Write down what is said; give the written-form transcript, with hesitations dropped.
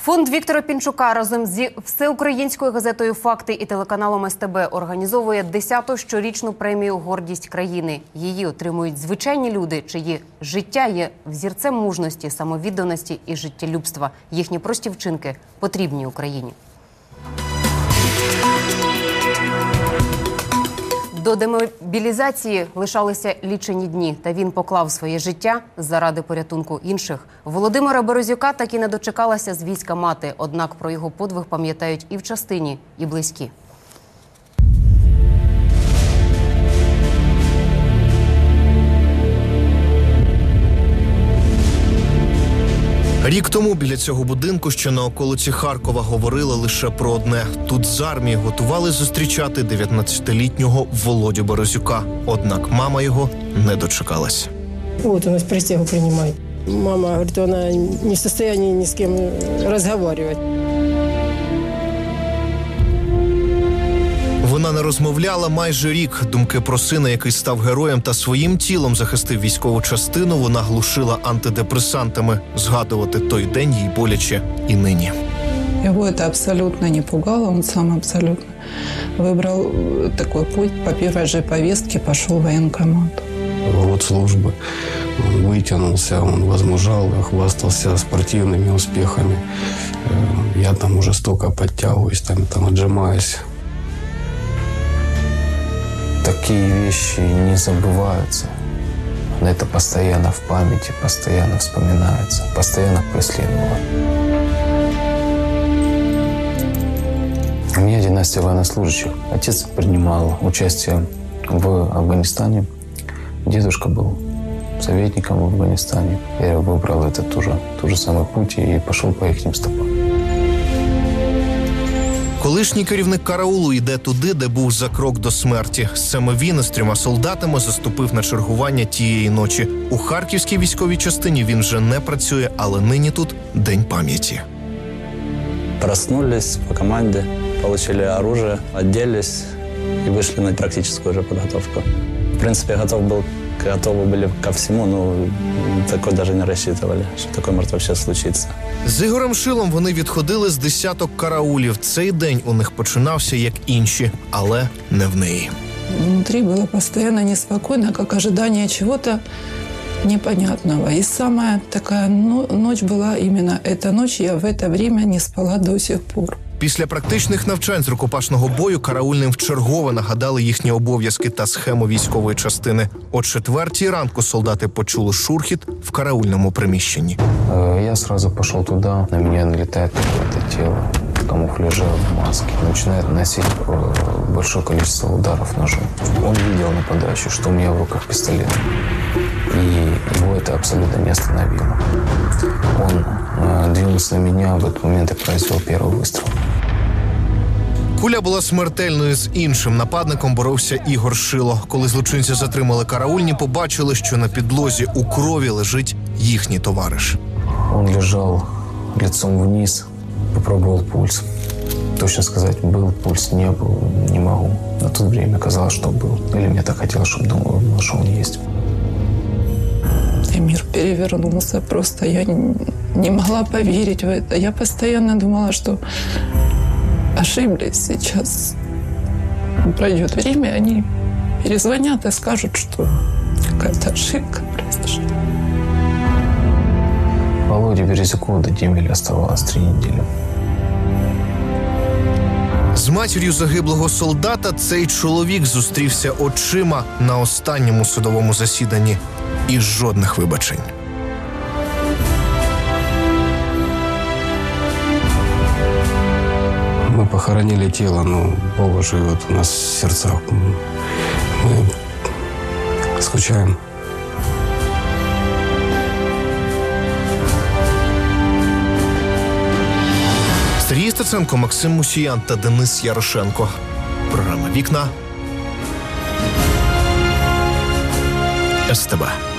Фонд Віктора Пінчука разом зі всеукраїнською газетою «Факти» і телеканалом СТБ організовує 10-ту щорічну премію «Гордість країни». Її отримують звичайні люди, чиї життя є взірцем мужності, самовідданості і життєлюбства. Їхні прості вчинки потрібні Україні. До демобілізації лишалися лічені дні, та він поклав своє життя заради порятунку інших. Володимира Березюка так і не дочекалася з війська мати, однак про його подвиг пам'ятають і в частині, і близькі. Рік тому біля цього будинку, що на околиці Харкова, говорили лише про одне. Тут з армії готували зустрічати 19-літнього Володю Березюка. Однак мама його не дочекалась. Вот у нас присягу принимает. Мама говорит, она не в состоянии ни с кем разговаривать. Вона не розмовляла майже рік. Думки про сина, який став героєм та своїм тілом захистив військову частину, вона глушила антидепресантами. Згадувати той день їй боляче і нині. Его это абсолютно не пугало, он сам абсолютно выбрал такой путь. По первой же повестке пошел в военкомат. Год службы, он вытянулся, он возмужал, хвастался спортивными успехами. Я там уже столько подтягиваюсь, там отжимаюсь. Такие вещи не забываются. Это постоянно в памяти, постоянно вспоминается, постоянно преследовало. У меня династия военнослужащих. Отец принимал участие в Афганистане. Дедушка был советником в Афганистане. Я выбрал тот же самый путь и пошел по их стопам. Колишній керівник караулу йде туди, де був за крок до смерті. Саме він із 3 солдатами заступив на чергування тієї ночі. У харківській військовій частині він вже не працює, але нині тут День пам'яті. Проснулись по команде, получили оружие, оделись и вышли на практическую уже подготовку. В принципе, готовы были ко всему, но такое даже не рассчитывали, что такое может вообще случиться. З Ігорем Шилом вони відходили з десяток караулів. Цей день у них починався як інші, але не в неї. Внутри было постоянно неспокойно, как ожидание чего-то непонятного. И самая такая ночь была именно эта ночь. Я в это время не спала до сих пор. Після практичних навчань з рукопашного бою караульним вчергове нагадали їхні обов'язки та схему військової частини. О 4-й ранку солдати почули шурхіт в караульному приміщенні. Я сразу пошел туда, на меня налетает какое-то тело в камуфляже, в маске. Начинает носить большое количество ударов ножом. Он видел нападающего, что у меня в руках пистолет. И его это абсолютно не остановило. Он двинулся на меня, в этот момент и произвел первый выстрел. Куля була смертельною. З іншим нападником боровся Ігор Шило. Коли злочинця затримали караульні, побачили, що на підлозі у крові лежить їхній товариш. Он лежал лицом вниз, попробовал пульс. Точно сказать, был пульс, не был, не могу. На то время казалось, что был. Или мне так хотелось, чтобы думал, что он есть. И мир перевернулся просто. Я не могла поверить в это. Я постоянно думала, что ошиблись. Сейчас пройдет время, они перезвонят и скажут, что какая-то ошибка произошла. Володе Березюку до Демеля оставалось 3 недели. З матір'ю загиблого солдата цей чоловік зустрівся очима на останньому судовому засіданні. І жодних вибачень. Мы похоронили тело, но Бог живет у нас в сердцах. Мы скучаем. Сергій Стеценко, Максим Мусіян та Денис Ярошенко. Програма «Вікна» СТБ.